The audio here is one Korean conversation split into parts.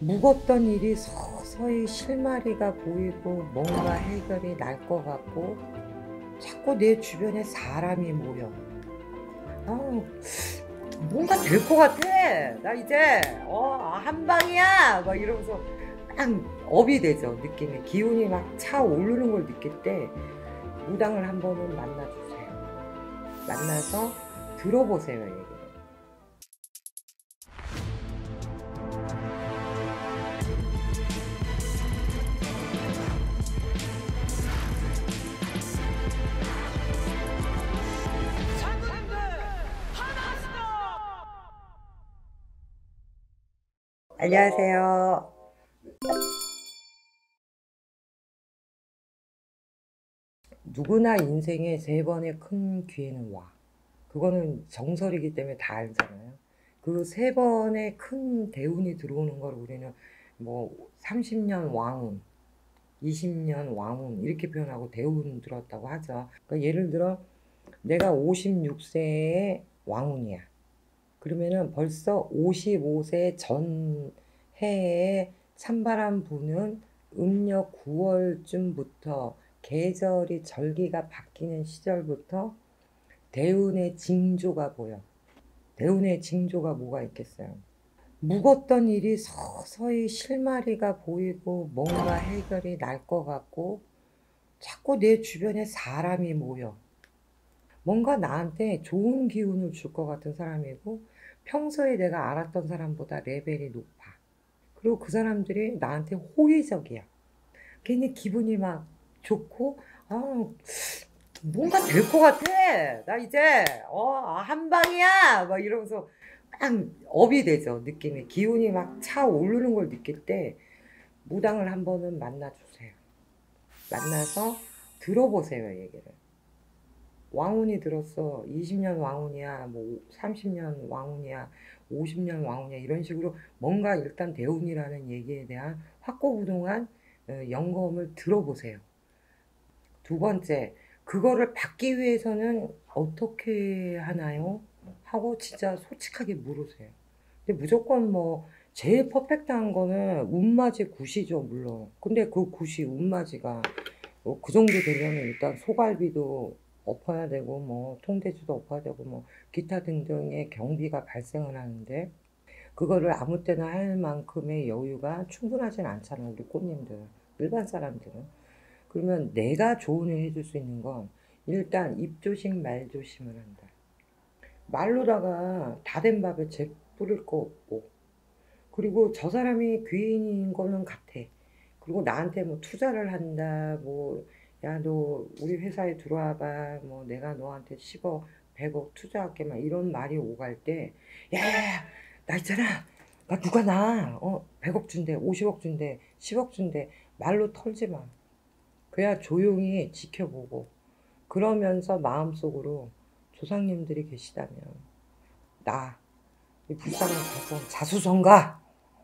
묵었던 일이 서서히 실마리가 보이고 뭔가 해결이 날 것 같고 자꾸 내 주변에 사람이 모여. 아, 뭔가 될 것 같아. 나 이제 한 방이야. 막 이러면서 딱 업이 되죠. 느낌이 기운이 막 차오르는 걸 느낄 때 무당을 한 번은 만나 주세요. 만나서 들어보세요, 얘기를. 안녕하세요. 누구나 인생에 세 번의 큰 기회는 와. 그거는 정설이기 때문에 다 알잖아요. 그 세 번의 큰 대운이 들어오는 걸 우리는 뭐 30년 왕운, 20년 왕운 이렇게 표현하고 대운 들었다고 하죠. 그러니까 예를 들어 내가 56세에 왕운이야. 그러면은 벌써 55세 전 해에 찬바람 부는 음력 9월쯤부터 계절이 절기가 바뀌는 시절부터 대운의 징조가 보여. 대운의 징조가 뭐가 있겠어요? 묵었던 일이 서서히 실마리가 보이고 뭔가 해결이 날 것 같고 자꾸 내 주변에 사람이 모여. 뭔가 나한테 좋은 기운을 줄 것 같은 사람이고 평소에 내가 알았던 사람보다 레벨이 높아. 그리고 그 사람들이 나한테 호의적이야. 괜히 기분이 막 좋고 아, 뭔가 될 것 같아. 나 이제 한 방이야. 막 이러면서 딱 업이 되죠. 느낌이 기운이 막 차오르는 걸 느낄 때 무당을 한 번은 만나 주세요. 만나서 들어보세요, 얘기를. 왕운이 들었어. 20년 왕운이야. 뭐 30년 왕운이야. 50년 왕운이야. 이런 식으로 뭔가 일단 대운이라는 얘기에 대한 확고부동한 점검을 들어보세요. 두 번째, 그거를 받기 위해서는 어떻게 하나요? 하고 진짜 솔직하게 물으세요. 근데 무조건 뭐 제일 퍼펙트한 거는 운맞이 굿이죠, 물론. 근데 그 굿이 운맞이가 그 정도 되려면 일단 소갈비도 엎어야 되고 뭐 통대주도 엎어야 되고 뭐 기타 등등의 경비가 발생을 하는데 그거를 아무 때나 할 만큼의 여유가 충분하진 않잖아요, 우리 꽃님들은. 일반 사람들은. 그러면 내가 조언을 해줄 수 있는 건 일단 입조심 말조심을 한다. 말로다가 다 된 밥에 재 뿌릴 거 없고, 그리고 저 사람이 귀인인 거는 같아. 그리고 나한테 뭐 투자를 한다, 뭐, 야, 너 우리 회사에 들어와봐, 뭐, 내가 너한테 10억, 100억 투자할게, 막 이런 말이 오갈 때, 야, 야, 야, 나 있잖아. 나 누가 100억 준대, 50억 준대, 10억 준대. 말로 털지 마. 그냥 조용히 지켜보고, 그러면서 마음속으로 조상님들이 계시다면, 나, 이 불쌍한 자수성가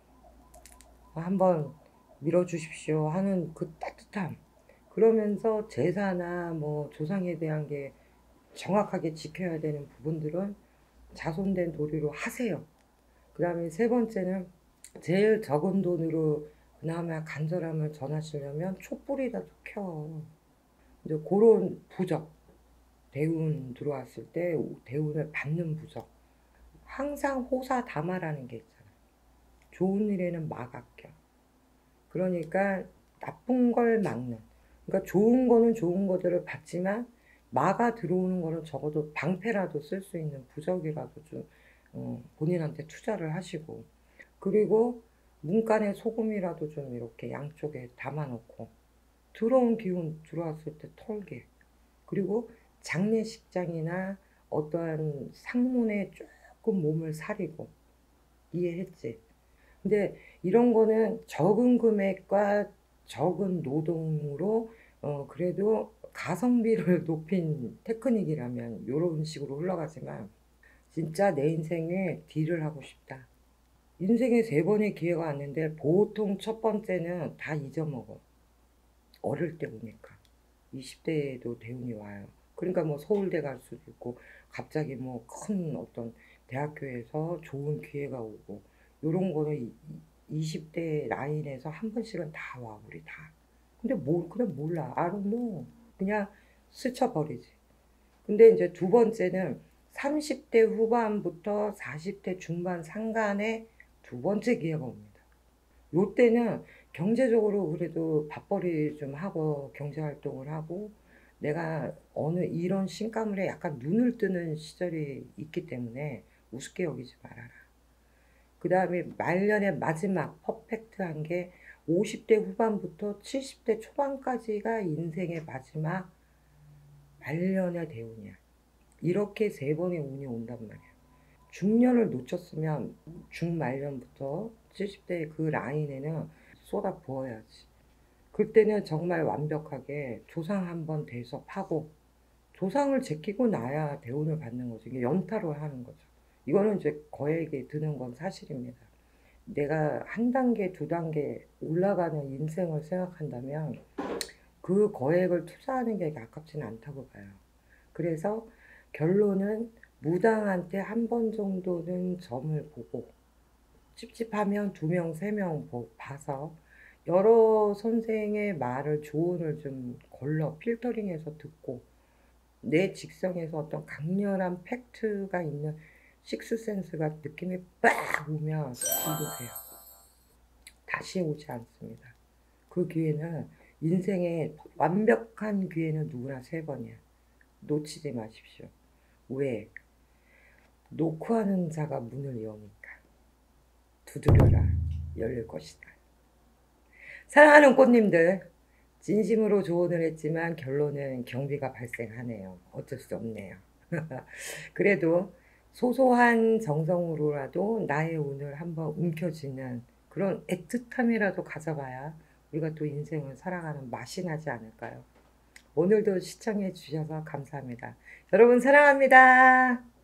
한번 밀어주십시오 하는 그 따뜻함. 그러면서 제사나 뭐 조상에 대한 게 정확하게 지켜야 되는 부분들은 자손된 도리로 하세요. 그 다음에 세 번째는 제일 적은 돈으로 그나마 간절함을 전하시려면 촛불이라도 켜. 이제 그런 부적, 대운 들어왔을 때 대운을 받는 부적. 항상 호사다마라는 게 있잖아. 좋은 일에는 막아껴. 그러니까 나쁜 걸 막는. 그러니까 좋은 거는 좋은 거들을 받지만 막아 들어오는 거는 적어도 방패라도 쓸 수 있는 부적이라도 좀 본인한테 투자를 하시고, 그리고 문간에 소금이라도 좀 이렇게 양쪽에 담아놓고 들어온 기운 들어왔을 때 털게. 그리고 장례식장이나 어떠한 상문에 조금 몸을 사리고. 이해했지? 근데 이런 거는 적은 금액과 적은 노동으로 그래도 가성비를 높인 테크닉이라면 이런 식으로 흘러가지만 진짜 내 인생에 딜을 하고 싶다. 인생에 세 번의 기회가 왔는데 보통 첫 번째는 다 잊어먹어. 어릴 때 오니까. 20대에도 대운이 와요. 그러니까 뭐 서울대 갈 수도 있고 갑자기 뭐 큰 어떤 대학교에서 좋은 기회가 오고 요런 거는 20대 라인에서 한 번씩은 다 와, 우리 다. 근데 그냥 몰라. 알아도 그냥 스쳐버리지. 근데 이제 두 번째는 30대 후반부터 40대 중반 상간에 두 번째 기회가 옵니다. 요때는 경제적으로 그래도 밥벌이 좀 하고 경제활동을 하고 내가 어느 이런 신가물에 약간 눈을 뜨는 시절이 있기 때문에 우습게 여기지 말아라. 그 다음에 말년의 마지막 퍼펙트한 게 50대 후반부터 70대 초반까지가 인생의 마지막 말년의 대운이야. 이렇게 세 번의 운이 온단 말이야. 중년을 놓쳤으면 중말년부터 70대 그 라인에는 쏟아 부어야지. 그때는 정말 완벽하게 조상 한번 대접하고 조상을 제끼고 나야 대운을 받는 거죠. 이게 연타를 하는 거죠. 이거는 이제 거액이 드는 건 사실입니다. 내가 한 단계, 두 단계 올라가는 인생을 생각한다면 그 거액을 투자하는 게 아깝지는 않다고 봐요. 그래서 결론은 무당한테 한 번 정도는 점을 보고 찝찝하면 두 명, 세 명 봐서 여러 선생의 말을 조언을 좀 걸러 필터링해서 듣고 내 직성에서 어떤 강렬한 팩트가 있는 식스센스가 느낌이 빡 오면 믿으세요. 다시 오지 않습니다. 그 기회는 인생의 완벽한 기회는 누구나 세 번이야. 놓치지 마십시오. 왜? 놓고 하는 자가 문을 여니까. 두드려라. 열릴 것이다. 사랑하는 꽃님들, 진심으로 조언을 했지만 결론은 경비가 발생하네요. 어쩔 수 없네요. 그래도 소소한 정성으로라도 나의 운을 한번 움켜쥐는 그런 애틋함이라도 가져봐야 우리가 또 인생을 살아가는 맛이 나지 않을까요? 오늘도 시청해 주셔서 감사합니다. 여러분 사랑합니다.